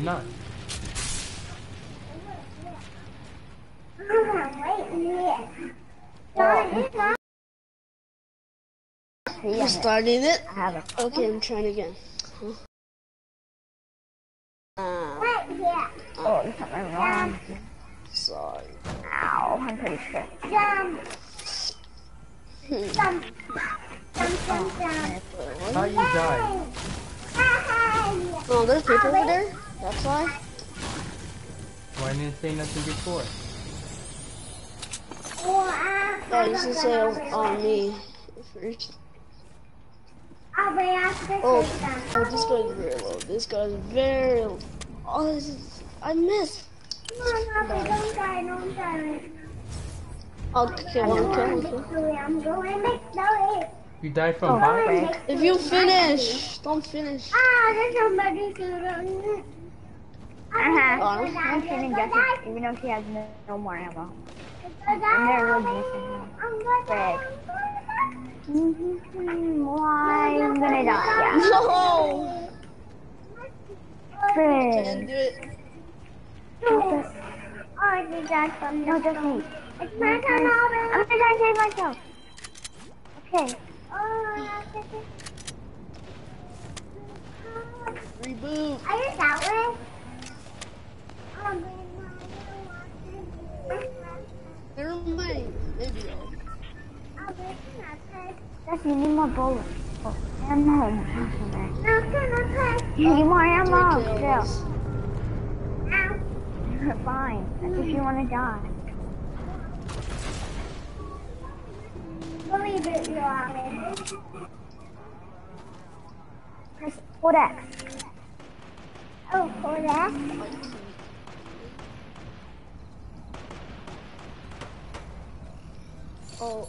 None. You're starting it? I have it. Okay, I'm trying again. Oh, there's something wrong. Sorry. Ow, I'm pretty sure. How you died? Oh, there's people over there? That's why? Why didn't you say nothing before? Oh, you should say on me first. Oh, this guy's very low. This guy's very low. Oh, this is... I missed. Don't die. Okay, one kill. I'm going to You died from bot? If you finish, don't finish. there's somebody shooting. I'm shooting Jessie, even though she has no more ammo. And they're really missing her. Fred. Why? I'm gonna die. Yeah. No! Fred. Can't do it. No, just me. It's my turn, Robin. I'm gonna try and save myself. Okay. Reboot. Are you that way? Never mind. Maybe Jesse, you need more bullets. Oh, ammo. No, You need more ammo. kills. Still. You're fine. That's if you want to die. Believe it, you are. Press hold X. Oh, for that? Oh,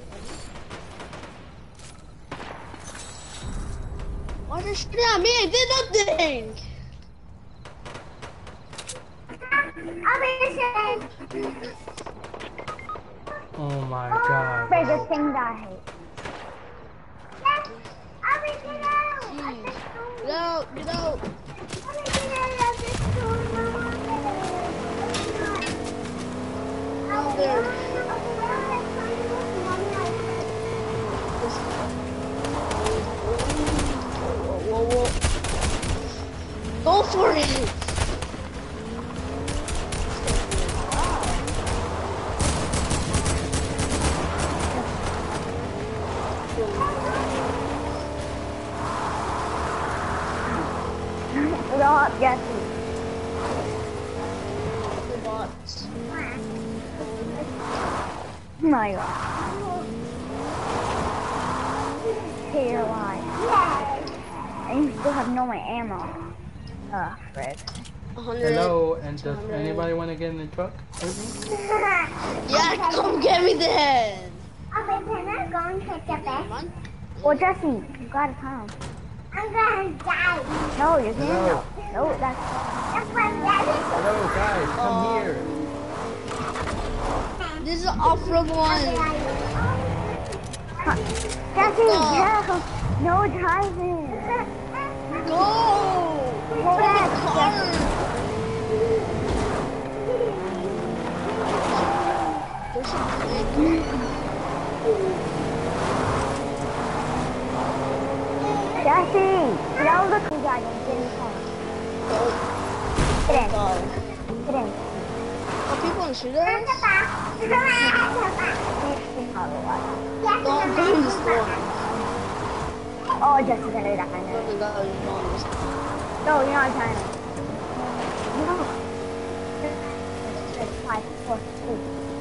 why did you shoot at me? I did nothing! Oh my god. Favorite thing that I hate. Get out, get out! Down there. Whoa. Go for it! Stop, Jesse. The bots. Oh my god. Okay, you're lying. And you still have no more ammo. Fred. 100. Hello, and does anybody want to get in the truck with me? Yeah, come get me then! Can I go and take the bed? Well, Jesse, you gotta come. I'm gonna die. No, you can't. Hello. No, that's... That's why Daddy. Hello guys, come here. This is an off-road one. Jesse, no! No driving! Go! Hold Take on, the car! There's some Jesse! No, look, we got him. Get in the car. Get in. Get in. Are people in shooters? Don't go in this one. Oh, Jesse's gonna die now. No, you're not dying. No. 5, 4, 3.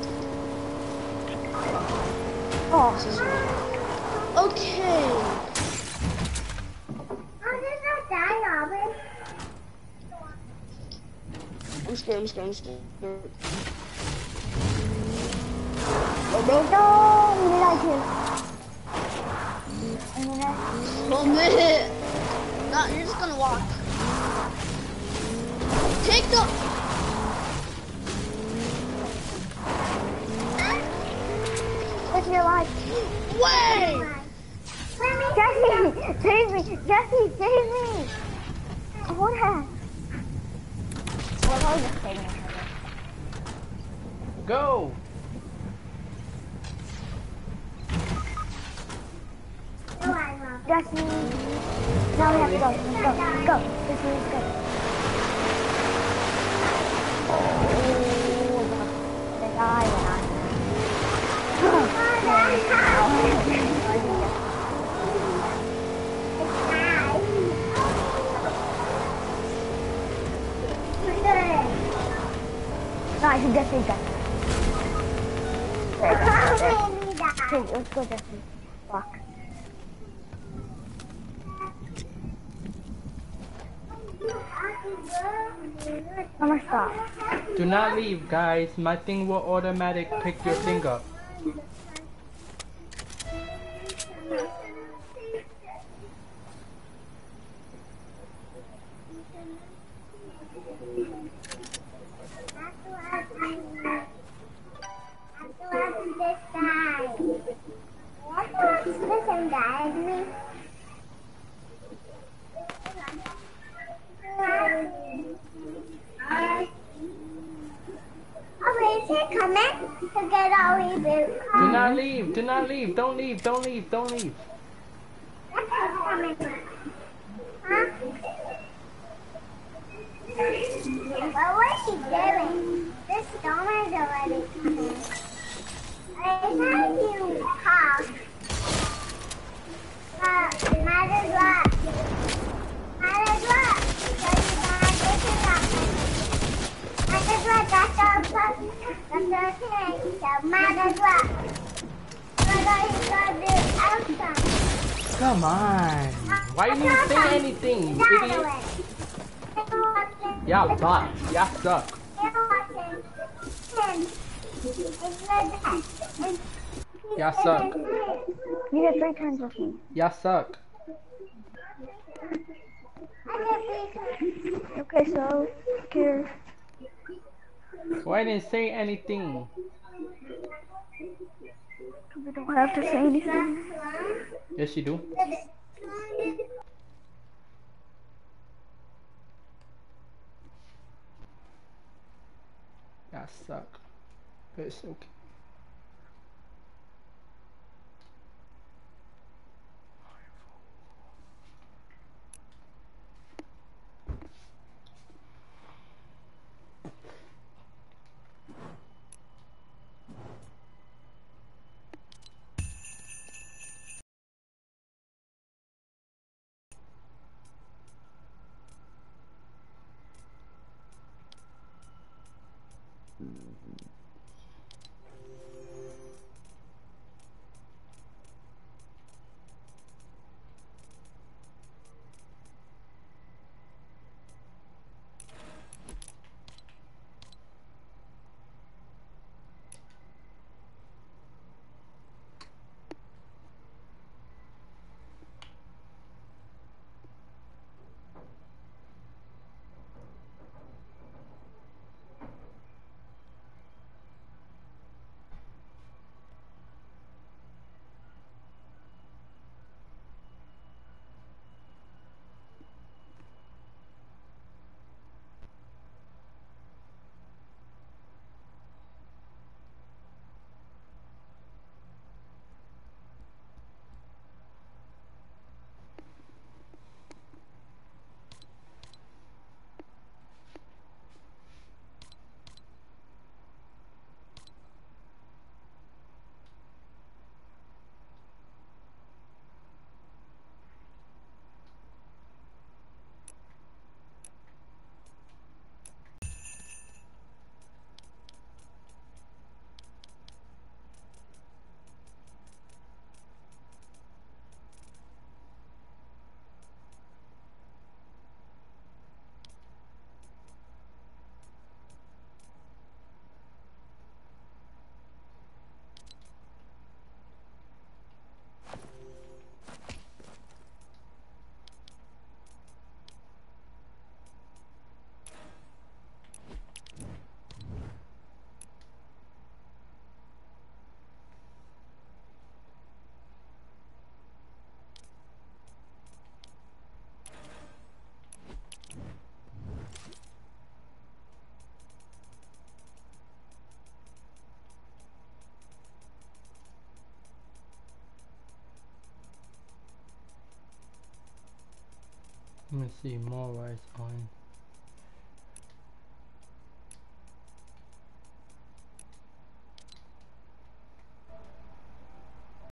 Oh. Okay. I'm scared. Oh, bro. No, we did I kill? One minute. No, you're just gonna walk. Take the... What's your life? Wait! Jesse, save me! Jesse, save me! Hold on. probably just staying in here. Go! Destiny. Now we have to go. Let's go. Go. Destiny, let's go. Oh, the guy went on. No, I should Destiny go. There you go. Okay, let's go, Destiny. Fuck. I'm gonna stop. Do not leave, guys. My thing will automatic pick your thing up. Do not leave. Do not leave. Don't leave. Don't leave. Don't leave. Well, what's she doing? This storm is already coming. Every time you talk, might as well. Might as well. Because you're gonna get it up. Might as well. That's our thing. So might as well. We're going to go do outside. Come on. Why you didn't say anything, you idiot? Y'all suck. Y'all suck. Y'all suck. You get 3 turns with me. Y'all suck. Okay, so here. Why didn't say anything? We don't have to say anything. Yes, you do. Y'all suck. But it's okay. Let me see more rice on.